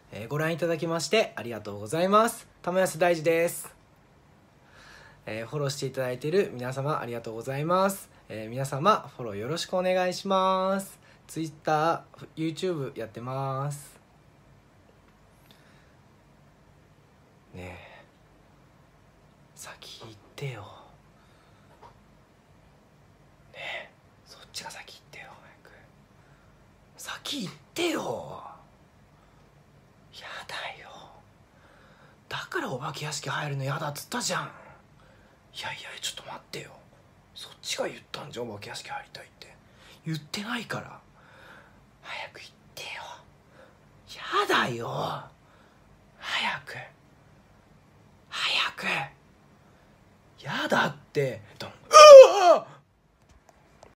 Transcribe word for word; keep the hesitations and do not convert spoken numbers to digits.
えー、ご覧いただきましてありがとうございます。玉安大二です。えー、フォローしていただいている皆様ありがとうございます。えー、皆様フォローよろしくお願いします。Twitter、YouTube やってます。ねえ、先行ってよ。ねえ、そっちが先行ってよ。早く先行ってよ。やだよ。だからお化け屋敷入るのやだっつったじゃん。いやいやちょっと待ってよ。そっちが言ったんじゃん、お化け屋敷入りたいって。言ってないから。早く行ってよ。やだよ。早く早く。やだって。